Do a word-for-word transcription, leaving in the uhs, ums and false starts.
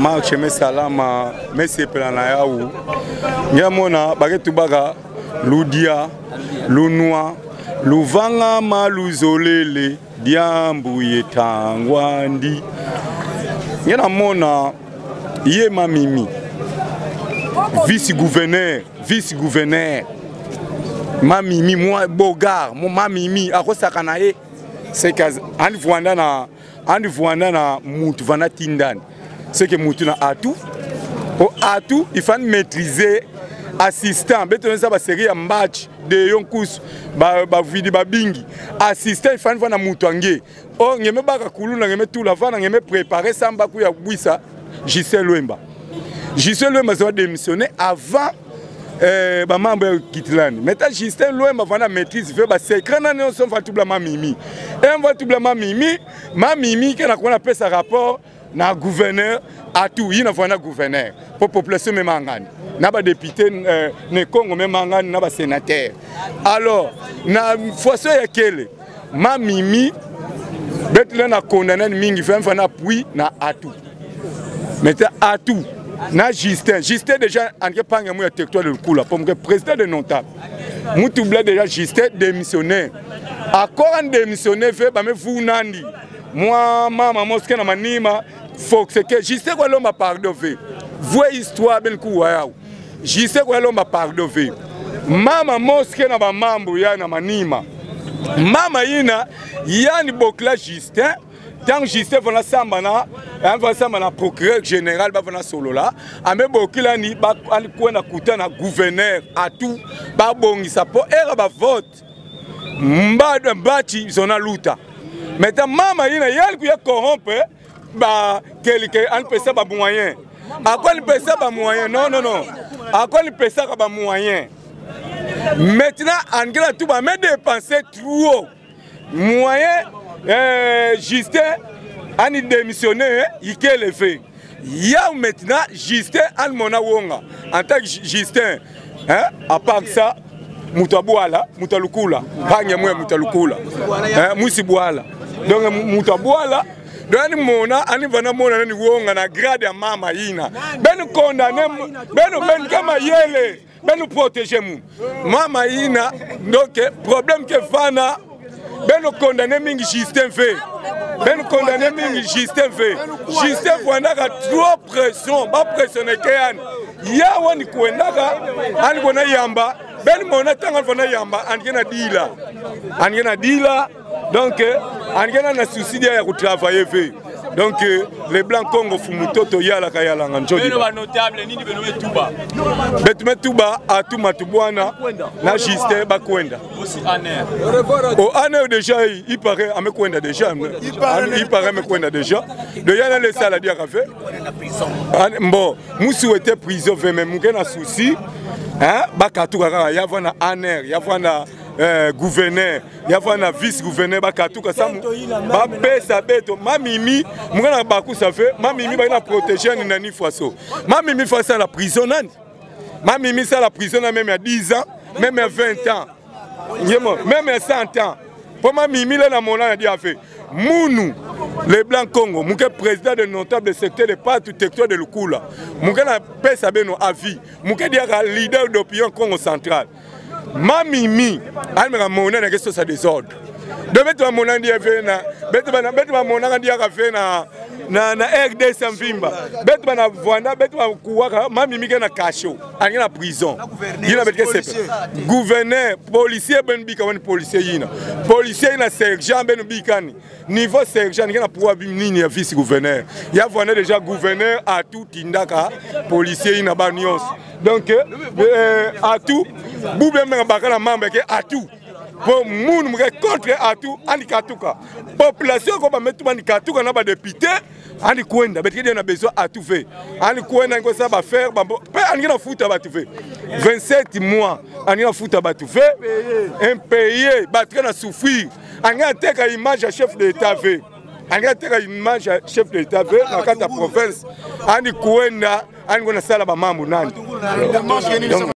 marche me salama me sepela na yawu nyamona bagetu baga ludia lunwa luvanga maluzolele diambu yetangwandi nyana mona ye mamimi vice gouverneur vice gouverneur mamimi moi bogar mon mamimi akosaka na ye c'est que andi vuanda na andi vuanda na mutu vana tindani c'est que mutu na atu o atu il faut maîtriser assistant beto ça ba série ya match de yonkus ba ba vidi ba bingi assistant il faut na mutu ange o ngeme baka kuluna ngeme tout la vana ngeme préparer samba ku ya bwisa Gisèle Lwemba Gisèle Lwemba ça démissionner avant euh ba membre Kitlani maintenant Gisèle Lwemba vana maîtrise fait ba secret na non son fatublement mimi et fatublement mimi ma mimi que na kona pesa rapport na gouverneur à tout il na vana gouverneur pour population même ngani na ba député euh, ne Congo même ngani na ba sénateur alors na façon ya kele ma mimi betle na condamné mingi fait vana puis na atu maintenant atu na Justin Justin déjà en panga mu ya territoire de Lukula comme que président de notable mutu bla déjà Justin démissionnaire encore en démissionnaire fait ba me vunandi moi mama moské na manima faut que que Justin ko lomba pardon fait voix histoire ben ku wa Justin ko lomba pardon fait mama moské na ba mambo ya na manima mama ina yani bokla Justin tant Justin vona samba na un va samba na procureur général ba vona solo là ame bokila ni ba kwena kuta na gouverneur à tout ba bongisa po era ba vote mbado mbati zona luta maintenant mama ina yali ku ya corrompre ba quelque an pesa ba moyen a quoi il pesa ba moyen non non non a quoi il pesa ba moyen maintenant angela tout ba me dépenser trop moyen Euh, Justin a démissionné, il a le fait. Il y a maintenant Justin a mona wonga. En tant que Justin, hein, à part ça, Moutabuala, Moutalukula, Panyamwe Moutalukula, Moussibuala. Donc Moutabuala, donc mona, ani vana mona ni wonga na grade ya mama ina. Ben condamné, ben ben kama yele, ben nous protéger mou. Mama ina, donc problème que fana. Ben nous condamner mingi Justin fait. Ben nous condamner mingi Justin fait. Justin voinaka trop pression, pas pressionner kean. Ya wani kuendaka, ani kona yamba. Ben mona tanga vona yamba, ani kena dila. Ani kena dila. Donc ani kena na souci ya travailler fait. Donc les blancs Congo fumutoto yala kayala nganjodi. Beno ba notable nini beno tuba. Betume tuba atu matubwana na Justin bakwenda. Aussi aner. Au aner déjà il paraît amekwenda déjà. Il paraît amekwenda déjà. De yana le saladi a fait. Bon, musu était prison fait même ngena souci. Hein? Bakatu kaka ya vana aner, ya vana Euh, gouverneur, il y a un vice-gouverneur, bakatuka samu, ba pesa beto, ma mimi, mwana baku ça fait, ma mimi ba ina protéger ni nani faso. Ma mimi face à la prison nani. Ma mimi ça la prison même à dix ans, même à vingt ans. Même à cent ans. Pour ma mimi là na mona a dit a fait. Mounou, les blancs Congo, mon président de notable secteur de partout territoire de Lukula. Mon na pesa beno avis. Mon dia leader d'opinion Congo central. Ma mimi, elle me ramène à quelque chose à désordre. De mettre mon andi à faire na, mettre mon andi à faire na, na na R D sans vimba. Mettre ma voix, mettre ma couara, ma mimi qui na cachot, elle est en prison. Il a mettre que gouverneur, policier ben bika wan policier yina, policier na sergent ben bikani. Niveau sergent, il y a pouvoir bimini ya vice gouverneur. Il y a voix déjà gouverneur à tout indaka, policier yina banios. Donc à tout. Boubé m'a bakala membre que atout pour moun me contre atout ani katuka population ko ba metu ani katuka na ba député ani kwenda betike na besoin atout fait ani kwenda ngo ça ba faire ba pe ani na futa ba tout fait vingt-sept mois ani na futa ba tout fait impayé ba très na souffrir ani ateka image chef de l'état fait ani ateka image chef de l'état fait na kata province ani kwenda ani ngona sala ba mambo nani.